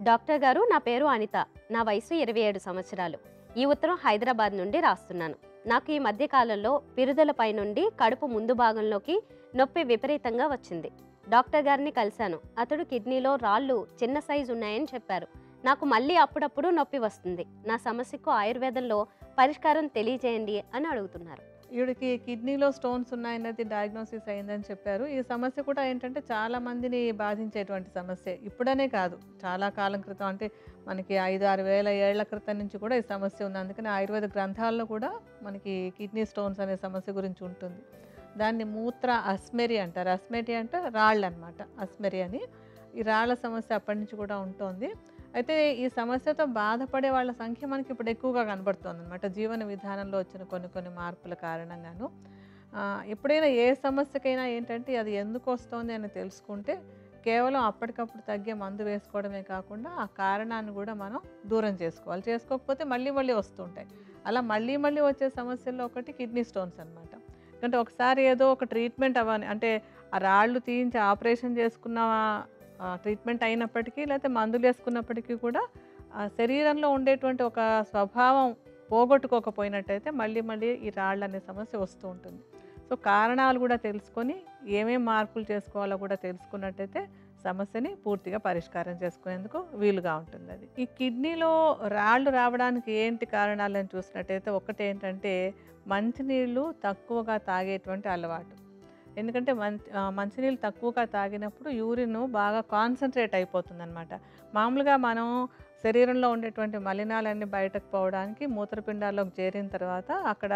Doctor గారు, నా పేరు అనిత. నా వయసు 27 సంవత్సరాలు. ఈ ఉత్తరం హైదరాబాద్ నుండి రాస్తున్నాను. నాకు ఈ మధ్య కాలంలో పిరుదలపై నుండి కడుపు ముందు భాగంలోకి నొప్పి విపరీతంగా వచ్చింది. డాక్టర్ గారిని కలిశాను. అతడు కిడ్నీలో రాళ్ళు చిన్న సైజు ఉన్నాయని చెప్పారు. నాకు మళ్ళీ అప్పుడప్పుడు నొప్పి వస్తుంది. నా సమస్యకు ఆయుర్వేదంలో పరిష్కారం తెలియజేయండి అని అడుగుతున్నారు. ఈవిడకి కిడ్నీలో స్టోన్స్ ఉన్నాయన్నది డయాగ్నోసిస్ అయిందని చెప్పారు. ఈ సమస్య కూడా ఏంటంటే చాలా మందిని బాధించేటువంటి సమస్యే. ఇప్పుడనే కాదు, చాలా కాలం క్రితం అంటే మనకి 5-6 వేల ఏళ్ల క్రితం నుంచి కూడా ఈ సమస్య ఉంది. అందుకని ఆయుర్వేద గ్రంథాల్లో కూడా మనకి కిడ్నీ స్టోన్స్ అనే సమస్య గురించి ఉంటుంది. దాన్ని మూత్ర అస్మెరి అంటారు. అస్మెరి అంటే రాళ్ళు అనమాట, అస్మెరి అని. ఈ రాళ్ల సమస్య అప్పటి నుంచి కూడా ఉంటుంది. అయితే ఈ సమస్యతో బాధపడే వాళ్ళ సంఖ్య మనకి ఇప్పుడు ఎక్కువగా కనబడుతుంది అనమాట, జీవన విధానంలో వచ్చిన కొన్ని మార్పుల కారణంగాను. ఎప్పుడైనా ఏ సమస్యకైనా ఏంటంటే అది ఎందుకు వస్తుంది అని తెలుసుకుంటే కేవలం అప్పటికప్పుడు తగ్గే మందు వేసుకోవడమే కాకుండా ఆ కారణాన్ని కూడా మనం దూరం చేసుకోవాలి. చేసుకోకపోతే మళ్ళీ వస్తుంటాయి. అలా మళ్ళీ వచ్చే సమస్యల్లో ఒకటి కిడ్నీ స్టోన్స్ అనమాట. ఎందుకంటే ఒకసారి ఏదో ఒక ట్రీట్మెంట్ అవ్వని అంటే ఆ రాళ్ళు తీయించి ఆపరేషన్ చేసుకున్న ట్రీట్మెంట్ అయినప్పటికీ లేకపోతే మందులు వేసుకున్నప్పటికీ కూడా శరీరంలో ఉండేటువంటి ఒక స్వభావం పోగొట్టుకోకపోయినట్టయితే మళ్ళీ ఈ రాళ్ళు అనే సమస్య వస్తూ ఉంటుంది. సో కారణాలు కూడా తెలుసుకొని ఏమేం మార్పులు చేసుకోవాలో కూడా తెలుసుకున్నట్టయితే సమస్యని పూర్తిగా పరిష్కారం చేసుకునేందుకు వీలుగా ఉంటుంది. అది ఈ కిడ్నీలో రాళ్ళు రావడానికి ఏంటి కారణాలని చూసినట్టయితే ఒకటి ఏంటంటే మంచినీళ్ళు తక్కువగా తాగేటువంటి అలవాటు. ఎందుకంటే మంచినీళ్ళు తక్కువగా తాగినప్పుడు యూరిన్ బాగా కాన్సన్ట్రేట్ అయిపోతుంది అనమాట. మామూలుగా మనం శరీరంలో ఉండేటువంటి మలినాలన్నీ బయటకు పోవడానికి మూత్రపిండాల్లోకి చేరిన తర్వాత అక్కడ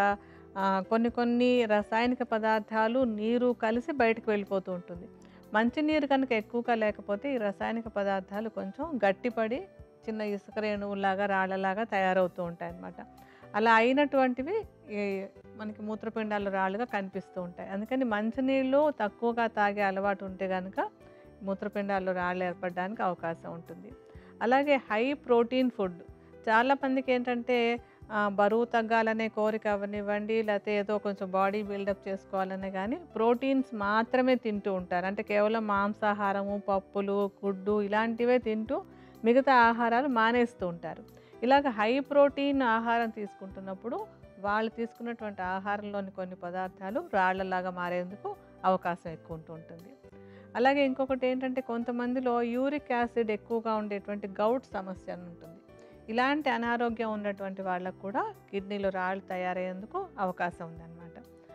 కొన్ని రసాయనిక పదార్థాలు నీరు కలిసి బయటకు వెళ్ళిపోతూ ఉంటుంది. మంచినీరు కనుక ఎక్కువగా లేకపోతే ఈ రసాయనిక పదార్థాలు కొంచెం గట్టిపడి చిన్న ఇసుక రేణువులాగా రాళ్ళలాగా తయారవుతూ ఉంటాయి అన్నమాట. అలా అయినటువంటివి మనకి మూత్రపిండాలు రాళ్ళుగా కనిపిస్తూ ఉంటాయి. అందుకని మంచినీళ్ళు తక్కువగా తాగే అలవాటు ఉంటే కనుక మూత్రపిండాల్లో రాళ్ళు ఏర్పడడానికి అవకాశం ఉంటుంది. అలాగే హై ప్రోటీన్ ఫుడ్, చాలామందికి ఏంటంటే బరువు తగ్గాలనే కోరిక అవనివ్వండి, లేకపోతే ఏదో కొంచెం బాడీ బిల్డప్ చేసుకోవాలనే కానీ ప్రోటీన్స్ మాత్రమే తింటూ ఉంటారు. అంటే కేవలం మాంసాహారము, పప్పులు, గుడ్డు ఇలాంటివే తింటూ మిగతా ఆహారాలు మానేస్తూ ఉంటారు. ఇలాగ హై ప్రోటీన్ ఆహారం తీసుకుంటున్నప్పుడు వాళ్ళు తీసుకున్నటువంటి ఆహారంలోని కొన్ని పదార్థాలు రాళ్లలాగా మారేందుకు అవకాశం ఎక్కువ ఉంటుంది. అలాగే ఇంకొకటి ఏంటంటే కొంతమందిలో యూరిక్ యాసిడ్ ఎక్కువగా ఉండేటువంటి గౌట్ సమస్య అని ఉంటుంది. ఇలాంటి అనారోగ్యం ఉన్నటువంటి వాళ్ళకు కూడా కిడ్నీలో రాళ్ళు తయారయ్యేందుకు అవకాశం ఉందన్నమాట.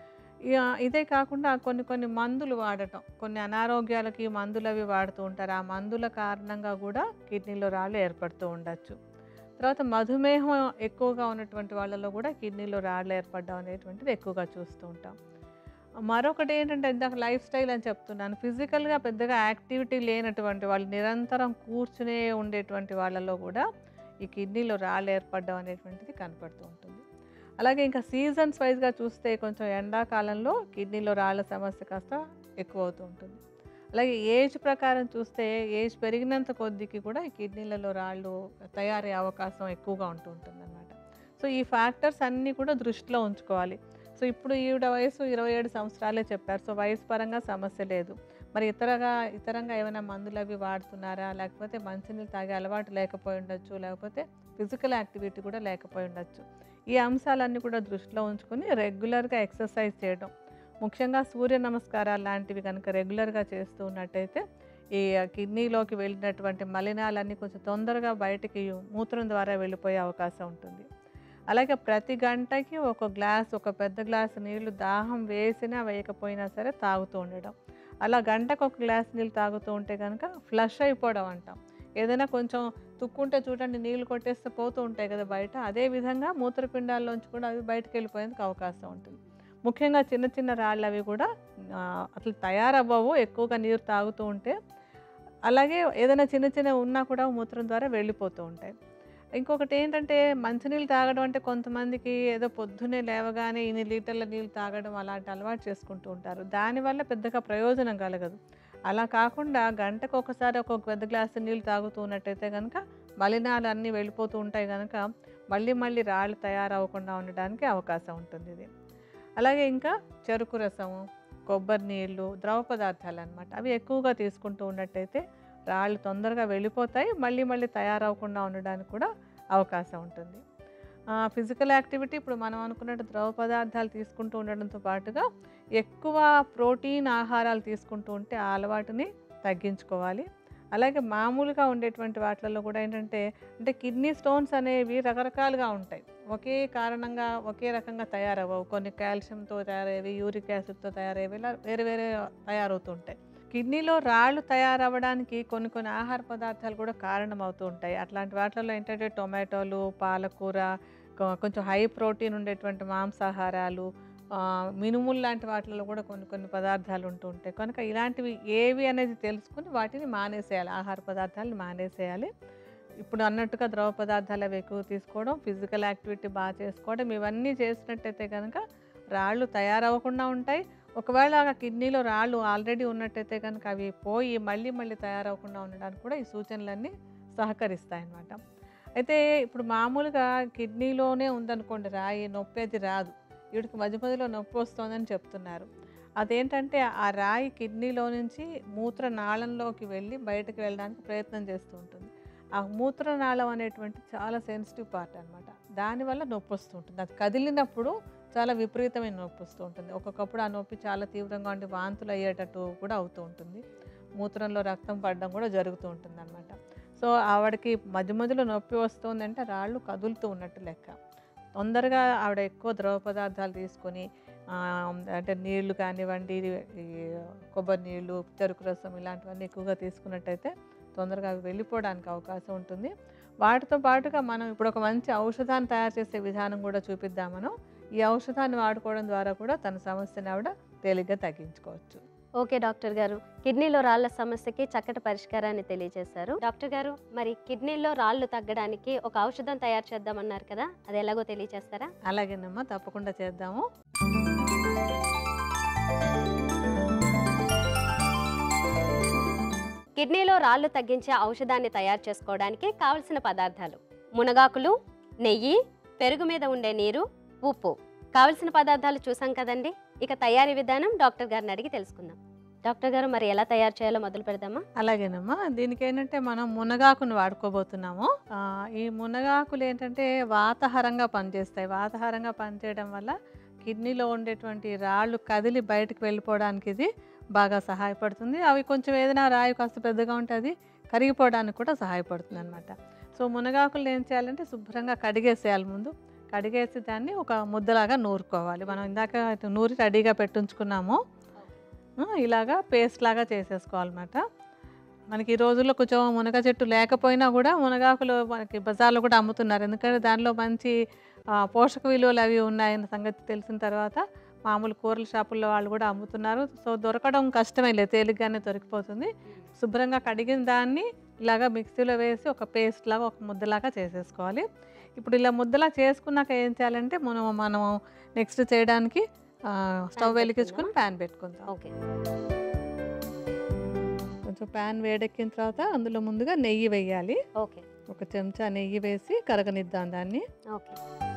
ఇదే కాకుండా కొన్ని మందులు వాడటం, కొన్ని అనారోగ్యాలకి మందులు అవి వాడుతూ ఉంటారు. ఆ మందుల కారణంగా కూడా కిడ్నీలో రాళ్ళు ఏర్పడుతూ ఉండొచ్చు. తర్వాత మధుమేహం ఎక్కువగా ఉన్నటువంటి వాళ్ళలో కూడా కిడ్నీలో రాళ్ళు ఏర్పడడం అనేటువంటిది ఎక్కువగా చూస్తూ ఉంటాం. మరొకటి ఏంటంటే ఇందాక లైఫ్ స్టైల్ అని చెప్తున్నాను. ఫిజికల్గా పెద్దగా యాక్టివిటీ లేనటువంటి వాళ్ళు, నిరంతరం కూర్చునే ఉండేటువంటి వాళ్ళలో కూడా ఈ కిడ్నీలో రాళ్ళు ఏర్పడడం అనేటువంటిది కనపడుతూ ఉంటుంది. అలాగే ఇంకా సీజన్స్ వైజ్గా చూస్తే కొంచెం ఎండాకాలంలో కిడ్నీలో రాళ్ళ సమస్య కాస్త ఎక్కువ అవుతూ ఉంటుంది. అలాగే ఏజ్ ప్రకారం చూస్తే ఏజ్ పెరిగినంత కొద్దికి కూడా ఈ కిడ్నీలలో రాళ్ళు తయారయ్యే అవకాశం ఎక్కువగా ఉంటుంది అన్నమాట. సో ఈ ఫ్యాక్టర్స్ అన్నీ కూడా దృష్టిలో ఉంచుకోవాలి. సో ఇప్పుడు ఈవిడ వయసు 27 సంవత్సరాలే చెప్పారు. సో వయసు పరంగా సమస్య లేదు. మరి ఇతరంగా ఏమైనా మందులు అవి వాడుతున్నారా, లేకపోతే మంచినీళ్ళు తాగే అలవాటు లేకపోయి ఉండొచ్చు, లేకపోతే ఫిజికల్ యాక్టివిటీ కూడా లేకపోయి ఉండొచ్చు. ఈ అంశాలన్నీ కూడా దృష్టిలో ఉంచుకొని రెగ్యులర్గా ఎక్సర్సైజ్ చేయడం, ముఖ్యంగా సూర్య నమస్కారాలు లాంటివి కనుక రెగ్యులర్గా చేస్తూ ఉన్నట్టయితే ఈ కిడ్నీలోకి వెళ్ళినటువంటి మలినాలన్నీ కొంచెం తొందరగా బయటికి మూత్రం ద్వారా వెళ్ళిపోయే అవకాశం ఉంటుంది. అలాగే ప్రతి గంటకి ఒక పెద్ద గ్లాసు నీళ్లు దాహం వేసినా వేయకపోయినా సరే తాగుతూ ఉండడం. అలా గంటకు ఒక గ్లాస్ నీళ్ళు తాగుతూ ఉంటే కనుక ఫ్లష్ అయిపోవడం అంటాం. ఏదైనా కొంచెం తుక్కుంటే చూడండి నీళ్ళు కొట్టేస్తే పోతూ ఉంటాయి కదా బయట, అదేవిధంగా మూత్రపిండాల్లోంచి కూడా అవి బయటకు వెళ్ళిపోయేందుకు అవకాశం ఉంటుంది. ముఖ్యంగా చిన్న రాళ్ళు అవి కూడా అసలు తయారవ్వవు ఎక్కువగా నీరు తాగుతూ ఉంటే. అలాగే ఏదైనా చిన్న ఉన్నా కూడా మూత్రం ద్వారా వెళ్ళిపోతూ ఉంటాయి. ఇంకొకటి ఏంటంటే మంచినీళ్ళు తాగడం అంటే కొంతమందికి ఏదో పొద్దున్నే లేవగానే ఇన్ని లీటర్ల నీళ్ళు తాగడం అలాంటి అలవాటు చేసుకుంటూ ఉంటారు. దానివల్ల పెద్దగా ప్రయోజనం కలగదు. అలా కాకుండా గంటకు ఒకసారి ఒక పెద్ద గ్లాసు నీళ్ళు తాగుతూ ఉన్నట్టయితే కనుక మలినాలు అన్నీ వెళ్ళిపోతూ ఉంటాయి కనుక మళ్ళీ రాళ్ళు తయారవ్వకుండా ఉండడానికి అవకాశం ఉంటుంది ఇది. అలాగే ఇంకా చెరుకు రసము, కొబ్బరి నీళ్ళు, ద్రవ పదార్థాలు అన్నమాట, అవి ఎక్కువగా తీసుకుంటూ ఉన్నట్టయితే రాళ్ళు తొందరగా వెళ్ళిపోతాయి, మళ్ళీ మళ్ళీ తయారవకుండా ఉండడానికి కూడా అవకాశం ఉంటుంది. ఫిజికల్ యాక్టివిటీ ఇప్పుడు మనం అనుకున్నట్టు ద్రవ పదార్థాలు తీసుకుంటూ ఉండడంతో పాటుగా ఎక్కువ ప్రోటీన్ ఆహారాలు తీసుకుంటూ ఉంటే ఆ అలవాటుని తగ్గించుకోవాలి. అలాగే మామూలుగా ఉండేటువంటి వాటిల్లో కూడా ఏంటంటే కిడ్నీ స్టోన్స్ అనేవి రకరకాలుగా ఉంటాయి. ఒకే కారణంగా ఒకే రకంగా తయారవ్వవు. కొన్ని కాల్షియంతో తయారయ్యేవి, యూరిక్ యాసిడ్తో తయారయ్యేవి, ఇలా వేరే వేరే తయారవుతూ ఉంటాయి. కిడ్నీలో రాళ్ళు తయారవ్వడానికి కొన్ని కొన్ని ఆహార పదార్థాలు కూడా కారణమవుతూ ఉంటాయి. అట్లాంటి వాటిల్లో ఏంటంటే టొమాటోలు, పాలకూర, కొంచెం హై ప్రోటీన్ ఉండేటువంటి మాంసాహారాలు, మినుములు లాంటి వాటిల్లో కూడా కొన్ని కొన్ని పదార్థాలు ఉంటూ ఉంటాయి. కనుక ఇలాంటివి ఏవి అనేది తెలుసుకుని వాటిని మానేసేయాలి, ఆహార పదార్థాలను మానేసేయాలి. ఇప్పుడు అన్నట్టుగా ద్రవ పదార్థాలు అవి ఎక్కువ తీసుకోవడం, ఫిజికల్ యాక్టివిటీ బాగా చేసుకోవడం, ఇవన్నీ చేసినట్టయితే కనుక రాళ్ళు తయారవ్వకుండా ఉంటాయి. ఒకవేళ కిడ్నీలో రాళ్ళు ఆల్రెడీ ఉన్నట్టయితే కనుక అవి పోయి మళ్ళీ మళ్ళీ తయారవ్వకుండా ఉండడానికి కూడా ఈ సూచనలన్నీ సహకరిస్తాయి అన్నమాట. అయితే ఇప్పుడు మామూలుగా కిడ్నీలోనే ఉందనుకోండి రాయి, నొప్పి అది రాదు. వీడికి మధ్య మధ్యలో నొప్పి వస్తుందని చెప్తున్నారు. అదేంటంటే ఆ రాయి కిడ్నీలో నుంచి మూత్రనాళంలోకి వెళ్ళి బయటకు వెళ్ళడానికి ప్రయత్నం చేస్తూ ఉంటుంది. ఆ మూత్రనాళం అనేటువంటి చాలా సెన్సిటివ్ పార్ట్ అనమాట. దానివల్ల నొప్పి వస్తూ ఉంటుంది. అది కదిలినప్పుడు చాలా విపరీతమైన నొప్పి వస్తూ ఉంటుంది. ఒక్కొక్కప్పుడు ఆ నొప్పి చాలా తీవ్రంగా ఉండి వాంతులు అయ్యేటట్టు కూడా అవుతూ ఉంటుంది. మూత్రంలో రక్తం పడడం కూడా జరుగుతూ ఉంటుంది అనమాట. సో ఆవిడకి మధ్య మధ్యలో నొప్పి వస్తుందంటే రాళ్ళు కదులుతూ ఉన్నట్టు లెక్క. తొందరగా ఆవిడ ఎక్కువ ద్రవ పదార్థాలు తీసుకొని అంటే నీళ్లు కానివ్వండి, ఈ కొబ్బరి నీళ్ళు, చెరుకు రసం ఇలాంటివన్నీ ఎక్కువగా తీసుకున్నట్టయితే తొందరగా అవి వెళ్ళిపోవడానికి అవకాశం ఉంటుంది. వాటితో పాటుగా మనం ఇప్పుడు ఒక మంచి ఔషధాన్ని తయారు చేసే విధానం కూడా చూపిద్దామను. ఈ ఔషధాన్ని వాడుకోవడం ద్వారా కూడా తన సమస్యని ఆవిడ తేలిగ్గా తగ్గించుకోవచ్చు. ఓకే డాక్టర్ గారు, కిడ్నీలో రాళ్ల సమస్యకి చక్కటి పరిష్కారాన్ని తెలియజేశారు. డాక్టర్ గారు, మరి కిడ్నీలో రాళ్ళు తగ్గడానికి ఒక ఔషధం తయారు చేద్దామన్నారు కదా, అది ఎలాగో తెలియజేస్తారా? అలాగేనమ్మా, తప్పకుండా చేద్దాము. కిడ్నీలో రాళ్ళు తగ్గించే ఔషధాన్ని తయారు చేసుకోవడానికి కావలసిన పదార్థాలు: మునగాకులు, నెయ్యి, పెరుగు మీద ఉండే నీరు, ఉప్పు. కావలసిన పదార్థాలు చూసాం కదండి. ఇక తయారీ విధానం డాక్టర్ గారిని అడిగి తెలుసుకుందాం. డాక్టర్ గారు, మరి ఎలా తయారు చేయాలో మొదలు పెడదామా? అలాగేనమ్మా. దీనికి ఏంటంటే మనం మునగాకును వాడుకోబోతున్నాము. ఈ మునగాకులు ఏంటంటే వాతాహారంగా పనిచేస్తాయి. వాతాహారంగా పనిచేయడం వల్ల కిడ్నీలో ఉండేటువంటి రాళ్ళు కదిలి బయటకు వెళ్ళిపోవడానికి ఇది బాగా సహాయపడుతుంది. అవి కొంచెం ఏదైనా రాయి కాస్త పెద్దగా ఉంటే అది కరిగిపోవడానికి కూడా సహాయపడుతుంది అనమాట. సో మునగాకులు ఏం చేయాలంటే శుభ్రంగా కడిగేసేయాలి. ముందు కడిగేసి దాన్ని ఒక ముద్దలాగా నూరుకోవాలి. మనం ఇందాక నూరి రెడీగా పెట్టుంచుకున్నాము, ఇలాగా పేస్ట్ లాగా చేసేసుకోవాలన్నమాట. మనకి ఈ రోజుల్లో కొంచెం మునగ చెట్టు లేకపోయినా కూడా మునగాకులు మనకి బజార్లో కూడా అమ్ముతున్నారు. ఎందుకంటే దానిలో మంచి పోషక విలువలు అవి ఉన్నాయన్న సంగతి తెలిసిన తర్వాత మామూలు కూరల షాపుల్లో వాళ్ళు కూడా అమ్ముతున్నారు. సో దొరకడం కష్టమే లేదు, తేలిగ్గానే దొరికిపోతుంది. శుభ్రంగా కడిగిన దాన్ని ఇలాగా మిక్సీలో వేసి ఒక పేస్ట్ లాగా ఒక ముద్దలాగా చేసేసుకోవాలి. ఇప్పుడు ఇలా ముద్దలా చేసుకున్నాక ఏం చేయాలంటే మనం నెక్స్ట్ చేయడానికి స్టవ్ వెలిగించుకొని ప్యాన్ పెట్టుకుందాం. ఓకే. కొంచెం ప్యాన్ వేడెక్కిన తర్వాత అందులో ముందుగా నెయ్యి వేయాలి. ఓకే. ఒక చెంచా నెయ్యి వేసి కరగనిద్దాం దాన్ని. ఓకే.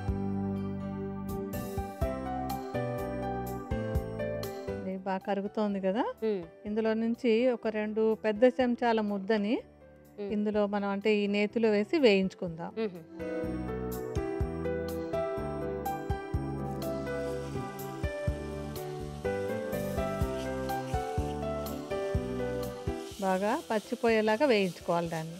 నెయ్యి బాగా కరుగుతోంది కదా, ఇందులో నుంచి ఒక 2 పెద్ద చెంచాల ముద్దని ఇందులో మనం అంటే ఈ నేతిలో వేసి వేయించుకుందాం. బాగా పచ్చిపోయేలాగా వేయించుకోవాలి దాన్ని.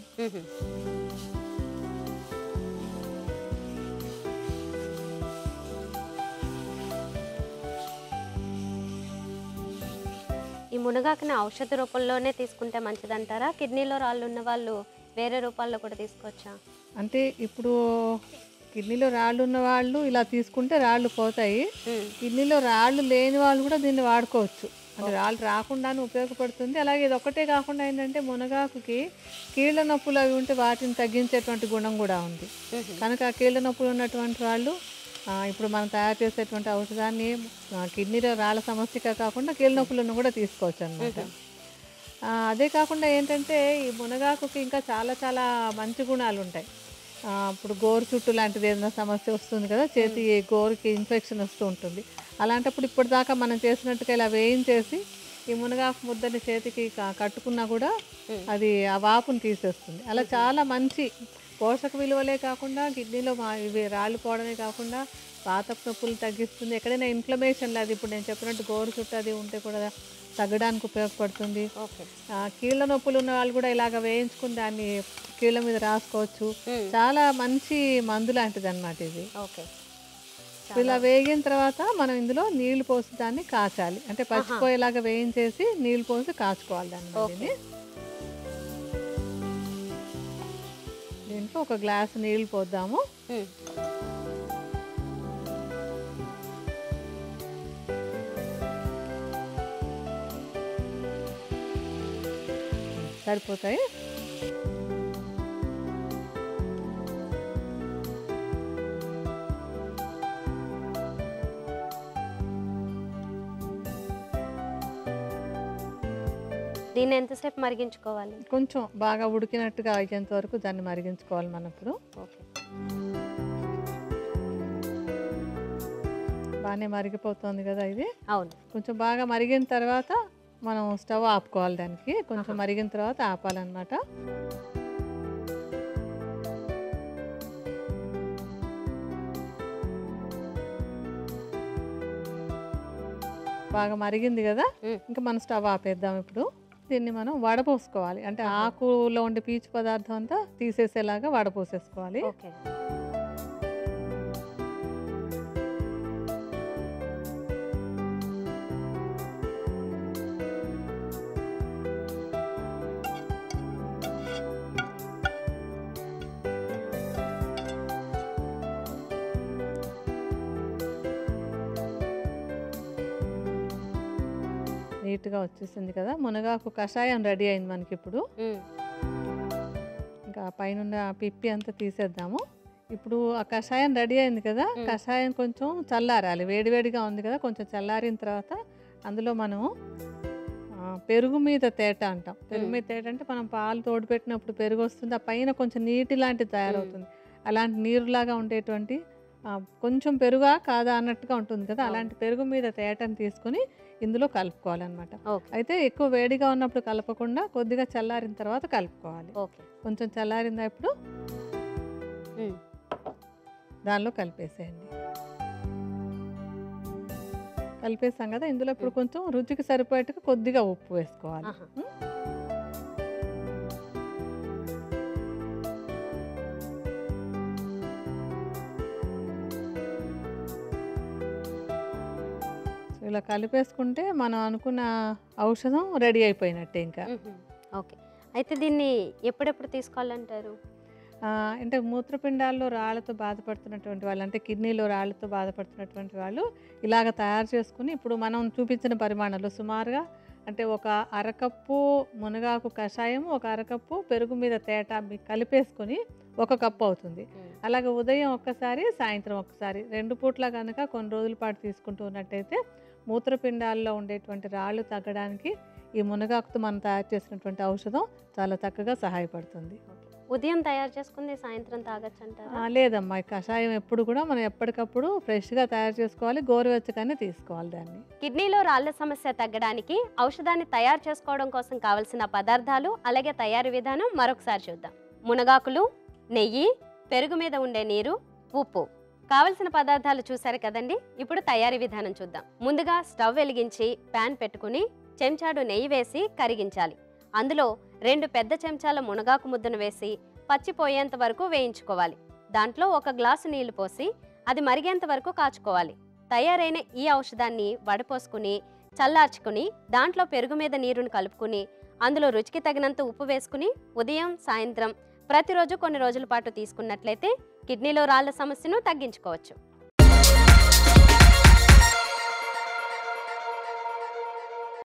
ఈ మునగాకుని ఔషధ రూపంలోనే తీసుకుంటే మంచిదంటారా? కిడ్నీలో రాళ్ళు ఉన్న వాళ్ళు వేరే రూపాల్లో కూడా తీసుకోవచ్చా? అంటే ఇప్పుడు కిడ్నీలో రాళ్ళు ఉన్న వాళ్ళు ఇలా తీసుకుంటే రాళ్ళు పోతాయి. కిడ్నీలో రాళ్ళు లేని వాళ్ళు కూడా దీన్ని వాడుకోవచ్చు. అంటే రాళ్ళు రాకుండానే ఉపయోగపడుతుంది. అలాగే ఇది ఒక్కటే కాకుండా ఏంటంటే మునగాకుకి కీళ్ళ నొప్పులు అవి ఉంటే వాటిని తగ్గించేటువంటి గుణం కూడా ఉంది. కనుక కీళ్ళ నొప్పులు ఉన్నటువంటి వాళ్ళు ఇప్పుడు మనం తయారు చేసేటువంటి ఔషధాన్ని కిడ్నీలో రాళ్ళ సమస్యగా కాకుండా కీళ్ళ నొప్పులను కూడా తీసుకోవచ్చు అన్నమాట. అదే కాకుండా ఏంటంటే ఈ మునగాకుకి ఇంకా చాలా చాలా మంచి గుణాలు ఉంటాయి. ఇప్పుడు గోరు చుట్టూ లాంటిది ఏదైనా సమస్య వస్తుంది కదా, చేతి గోరుకి ఇన్ఫెక్షన్ వస్తూ ఉంటుంది. అలాంటప్పుడు ఇప్పటిదాకా మనం చేసినట్టుగా ఇలా వేయించేసి ఈ మునగాకు ముద్దని చేతికి కట్టుకున్నా కూడా ఉమ్, అది ఆ వాపుని తీసేస్తుంది. అలా చాలా మంచి పోషక విలువలే కాకుండా కిడ్నీలో ఇవి రాళ్ళు పోవడమే కాకుండా వాతపు నొప్పులు తగ్గిస్తుంది. ఎక్కడైనా ఇన్ఫ్లమేషన్ అది ఇప్పుడు నేను చెప్పినట్టు గోరు చుట్టూ అది ఉంటే కూడా తగ్గడానికి ఉపయోగపడుతుంది. ఓకే. కీళ్ళ నొప్పులు ఉన్న వాళ్ళు కూడా ఇలాగ వేయించుకుని దాన్ని కీళ్ళ మీద రాసుకోవచ్చు. ఉమ్, చాలా మంచి మందు లాంటిది అనమాట ఇది. ఓకే. ఇలా వేగిన తర్వాత మనం ఇందులో నీళ్లు పోసి దాన్ని కాచాలి. అంటే పచ్చిపోయేలాగా వేయించేసి నీళ్లు పోసి కాచుకోవాలి దాన్ని. ఓకే. దీంట్లో ఒక గ్లాసు నీళ్లు పోద్దాము. ఉమ్, సరిపోతాయి. దీన్ని ఎంతసేపు మరిగించుకోవాలి? కొంచెం బాగా ఉడికినట్టుగా అయ్యేంత వరకు దాన్ని మరిగించుకోవాలి మనం ఇప్పుడు. ఓకే. బాగానే మరిగిపోతుంది కదా ఇది. అవును. కొంచెం బాగా మరిగిన తర్వాత మనం స్టవ్ ఆపుకోవాలి. దానికి కొంచెం మరిగిన తర్వాత ఆపాలన్నమాట. బాగా మరిగింది కదా, ఇంకా మనం స్టవ్ ఆపేద్దాం. ఇప్పుడు దీన్ని మనం వడపోసుకోవాలి. అంటే ఆకులో ఉండే పీచు పదార్థం అంతా తీసేసేలాగా వడపోసేసుకోవాలి. ఓకే. నీట్గా వచ్చేసింది కదా. మునగాకు కషాయం రెడీ అయింది మనకి ఇప్పుడు. ఉమ్, ఇంకా పైన పిప్పి అంతా తీసేద్దాము. ఇప్పుడు ఆ కషాయం రెడీ అయింది కదా, కషాయం కొంచెం చల్లారాలి. వేడివేడిగా ఉంది కదా, కొంచెం చల్లారిన తర్వాత అందులో మనము పెరుగు మీద తేట అంటాం. పెరుగు మీద తేట అంటే మనం పాలు తోడుపెట్టినప్పుడు పెరుగు వస్తుంది, ఆ పైన కొంచెం నీటి లాంటిది తయారవుతుంది. అలాంటి నీరులాగా ఉండేటువంటి కొంచెం పెరుగా కాదా అన్నట్టుగా ఉంటుంది కదా, అలాంటి పెరుగు మీద తేటను తీసుకొని ఇందులో కలుపుకోవాలన్నమాట. అయితే ఎక్కువ వేడిగా ఉన్నప్పుడు కలపకుండా కొద్దిగా చల్లారిన తర్వాత కలుపుకోవాలి. ఓకే. కొంచెం చల్లారిందా ఇప్పుడు దానిలో కలిపేసేయండి. కలిపేసాం కదా, ఇందులో ఇప్పుడు కొంచెం రుచికి సరిపోయేట్టుగా కొద్దిగా ఉప్పు వేసుకోవాలి. ఇలా కలిపేసుకుంటే మనం అనుకున్న ఔషధం రెడీ అయిపోయినట్టే ఇంకా. ఓకే. అయితే దీన్ని ఎప్పుడెప్పుడు తీసుకోవాలంటారు? అంటే మూత్రపిండాల్లో రాళ్లతో బాధపడుతున్నటువంటి వాళ్ళు, అంటే కిడ్నీలో రాళ్లతో బాధపడుతున్నటువంటి వాళ్ళు ఇలాగ తయారు చేసుకుని ఇప్పుడు మనం చూపించిన పరిమాణంలో సుమారుగా అంటే ఒక అరకప్పు మునగాకు కషాయం, ఒక అరకప్పు పెరుగు మీద తేట కలిపేసుకొని 1 కప్పు అవుతుంది. అలాగే ఉదయం ఒక్కసారి, సాయంత్రం ఒక్కసారి, 2 పూట్ల కనుక కొన్ని రోజుల పాటు తీసుకుంటూ ఉన్నట్టయితే మూత్రపిండాల్లో ఉండేటువంటి రాళ్ళు తగ్గడానికి ఈ మునగాకుతో మనం తయారు చేసినటువంటి ఔషధం చాలా చక్కగా సహాయపడుతుంది. ఉదయం తయారు చేసుకుంది సాయంత్రం తాగొచ్చు అంటారా? లేదమ్మా, ఈ కషాయం ఎప్పుడు కూడా మనం ఎప్పటికప్పుడు ఫ్రెష్గా తయారు చేసుకోవాలి, గోరువెచ్చగానే తీసుకోవాలి దాన్ని. కిడ్నీలో రాళ్ల సమస్య తగ్గడానికి ఔషధాన్ని తయారు చేసుకోవడం కోసం కావలసిన పదార్థాలు అలాగే తయారీ విధానం మరొకసారి చూద్దాం. మునగాకులు, నెయ్యి, పెరుగు మీద ఉండే నీరు, ఉప్పు. కావలసిన పదార్థాలు చూసారు కదండి. ఇప్పుడు తయారీ విధానం చూద్దాం. ముందుగా స్టవ్ వెలిగించి ప్యాన్ పెట్టుకుని చెంచాడు నెయ్యి వేసి కరిగించాలి. అందులో 2 పెద్ద చెంచాల మునగాకు ముద్దను వేసి పచ్చిపోయేంత వరకు వేయించుకోవాలి. దాంట్లో 1 గ్లాసు నీళ్లు పోసి అది మరిగేంత వరకు కాచుకోవాలి. తయారైన ఈ ఔషధాన్ని వడపోసుకుని చల్లార్చుకుని దాంట్లో పెరుగు మీద నీరుని కలుపుకుని అందులో రుచికి తగినంత ఉప్పు వేసుకుని ఉదయం సాయంత్రం ప్రతిరోజు కొన్ని రోజుల పాటు తీసుకున్నట్లయితే కిడ్నీలో రాళ్ల సమస్యను తగ్గించుకోవచ్చు.